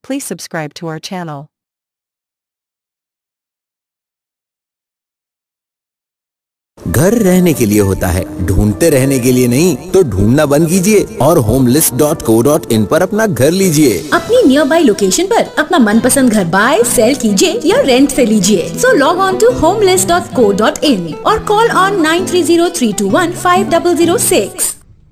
Please subscribe to our channel. घर रहने के लिए होता है, ढूंढते रहने के लिए नहीं। तो ढूंढना बंद कीजिए और homelist.co.in पर अपना घर लीजिए। अपनी नियर बाई लोकेशन पर अपना मनपसंद घर बाय सेल कीजिए या रेंट पे लीजिए। So log on to homelist.co.in और कॉल ऑन 9303215006।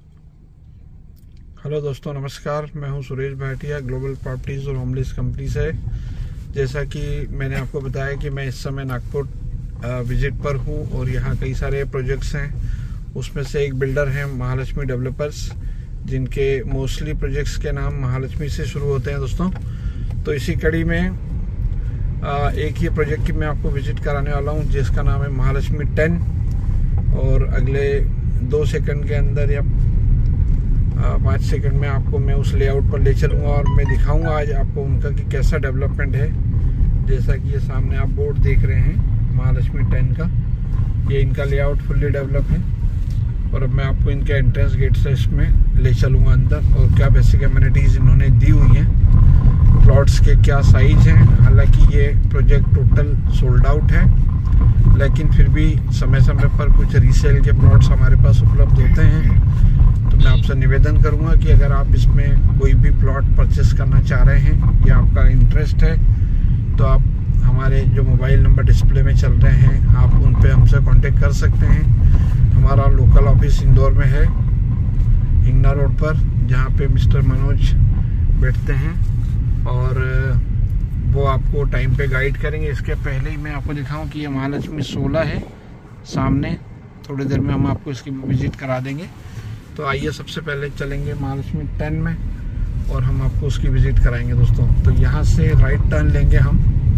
हेलो दोस्तों, नमस्कार। मैं हूं सुरेश भाटिया, ग्लोबल प्रॉपर्टीज और होमलेस कंपनी से। जैसा कि मैंने आपको बताया कि मैं इस समय नागपुर विजिट पर हूं और यहाँ कई सारे प्रोजेक्ट्स हैं। उसमें से एक बिल्डर हैं महालक्ष्मी डेवलपर्स, जिनके मोस्टली प्रोजेक्ट्स के नाम महालक्ष्मी से शुरू होते हैं दोस्तों। तो इसी कड़ी में एक ही प्रोजेक्ट की मैं आपको विजिट कराने वाला हूं, जिसका नाम है महालक्ष्मी 10। और अगले 2 सेकंड के अंदर या 5 सेकंड में आपको मैं उस लेआउट पर ले चलूँगा और मैं दिखाऊंगा आज आपको उनका कि कैसा डेवलपमेंट है। जैसा कि ये सामने आप बोर्ड देख रहे हैं महालक्ष्मी 10 का, ये इनका लेआउट फुल्ली डेवलप है। और अब मैं आपको इनके एंट्रेंस गेट से इसमें ले चलूँगा अंदर और क्या बेसिक एमिनिटीज़ इन्होंने दी हुई हैं, प्लॉट्स के क्या साइज हैं। हालांकि ये प्रोजेक्ट टोटल सोल्ड आउट है, लेकिन फिर भी समय समय पर कुछ रीसेल के प्लॉट्स हमारे पास उपलब्ध होते हैं। तो मैं आपसे निवेदन करूंगा कि अगर आप इसमें कोई भी प्लॉट परचेस करना चाह रहे हैं या आपका इंटरेस्ट है, तो आप हमारे जो मोबाइल नंबर डिस्प्ले में चल रहे हैं, आप उन पे हमसे कांटेक्ट कर सकते हैं। हमारा लोकल ऑफिस इंदौर में है, हिंगना रोड पर, जहाँ पे मिस्टर मनोज बैठते हैं और वो आपको टाइम पे गाइड करेंगे। इसके पहले ही मैं आपको दिखाऊं कि ये महालक्ष्मी 16 है सामने। थोड़ी देर में हम आपको इसकी विजिट करा देंगे। तो आइए सबसे पहले चलेंगे महालक्ष्मी 10 में और हम आपको उसकी विजिट कराएंगे दोस्तों। तो यहाँ से राइट टर्न लेंगे हम।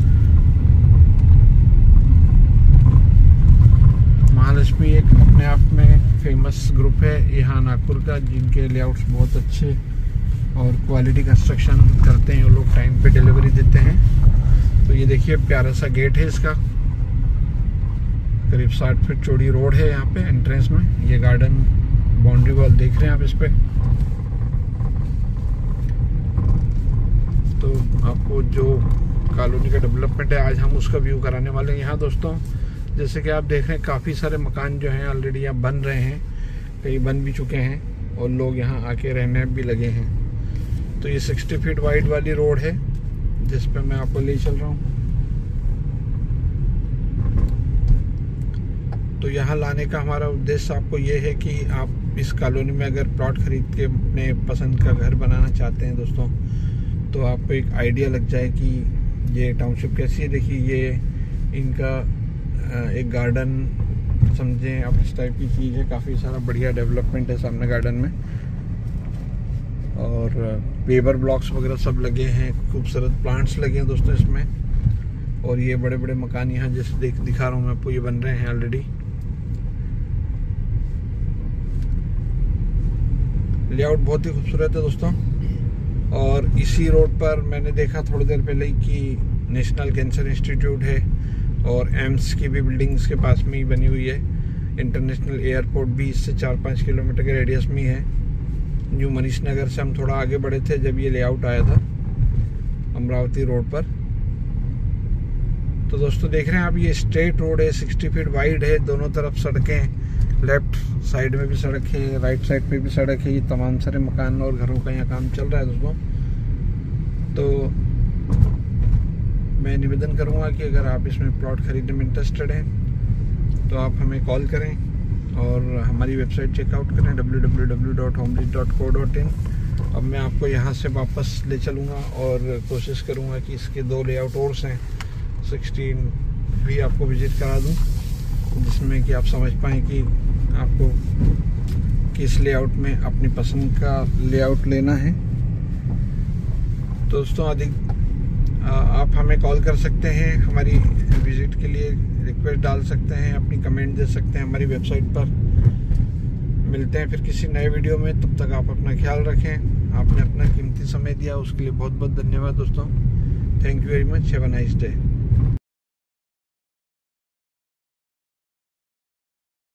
महालक्ष्मी एक अपने आप में फेमस ग्रुप है यहाँ नागपुर का, जिनके लेआउट्स बहुत अच्छे और क्वालिटी कंस्ट्रक्शन करते हैं। वो लोग टाइम पे डिलीवरी देते हैं। तो ये देखिए प्यारा सा गेट है इसका, करीब 60 फीट चौड़ी रोड है यहाँ पे एंट्रेंस में। ये गार्डन बाउंड्री वॉल देख रहे हैं आप इस पे। तो आपको जो कॉलोनी का डेवलपमेंट है आज हम उसका व्यू कराने वाले हैं यहाँ दोस्तों। जैसे कि आप देख रहे हैं काफ़ी सारे मकान जो हैं ऑलरेडी यहाँ बन रहे हैं, कई बन भी चुके हैं और लोग यहाँ आके रहने भी लगे हैं। तो ये 60 फीट वाइड वाली रोड है जिस पे मैं आपको ले चल रहा हूँ। तो यहाँ लाने का हमारा उद्देश्य आपको ये है कि आप इस कॉलोनी में अगर प्लॉट खरीद के अपने पसंद का घर बनाना चाहते हैं दोस्तों, तो आपको एक आइडिया लग जाए कि ये टाउनशिप कैसी है। देखिए ये इनका एक गार्डन समझें आप, इस टाइप की चीज़ है। काफ़ी सारा बढ़िया डेवलपमेंट है सामने गार्डन में और पेवर ब्लॉक्स वगैरह सब लगे हैं, खूबसूरत प्लांट्स लगे हैं दोस्तों इसमें। और ये बड़े बड़े मकान यहाँ जैसे दिखा रहा हूँ मैं आपको, ये बन रहे हैं ऑलरेडी। लेआउट बहुत ही खूबसूरत है दोस्तों। और इसी रोड पर मैंने देखा थोड़ी देर पहले कि नेशनल कैंसर इंस्टीट्यूट है और एम्स की भी बिल्डिंग इसके पास में ही बनी हुई है। इंटरनेशनल एयरपोर्ट भी इससे 4-5 किलोमीटर के रेडियस में ही है। न्यू मनीष नगर से हम थोड़ा आगे बढ़े थे जब ये लेआउट आया था अमरावती रोड पर। तो दोस्तों देख रहे हैं आप, ये स्ट्रेट रोड है, 60 फीट वाइड है, दोनों तरफ सड़कें, लेफ्ट साइड में भी सड़क है, राइट साइड पे भी सड़क है। ये तमाम सारे मकान और घरों का यहाँ काम चल रहा है दोस्तों। तो मैं निवेदन करूँगा कि अगर आप इसमें प्लॉट खरीदने में इंटरेस्टेड हैं तो आप हमें कॉल करें और हमारी वेबसाइट चेकआउट करें www.homelist.co.in। अब मैं आपको यहाँ से वापस ले चलूँगा और कोशिश करूँगा कि इसके 2 लेआउट और हैं 16 भी आपको विजिट करा दूँ, जिसमें कि आप समझ पाएँ कि आपको किस लेआउट में अपनी पसंद का लेआउट लेना है। दोस्तों आप हमें कॉल कर सकते हैं, हमारी विजिट के लिए रिक्वेस्ट डाल सकते हैं, अपनी कमेंट दे सकते हैं हमारी वेबसाइट पर। मिलते हैं फिर किसी नए वीडियो में, तब तक आप अपना ख्याल रखें। आपने अपना कीमती समय दिया उसके लिए बहुत बहुत धन्यवाद दोस्तों। Thank you very much. Have a nice day.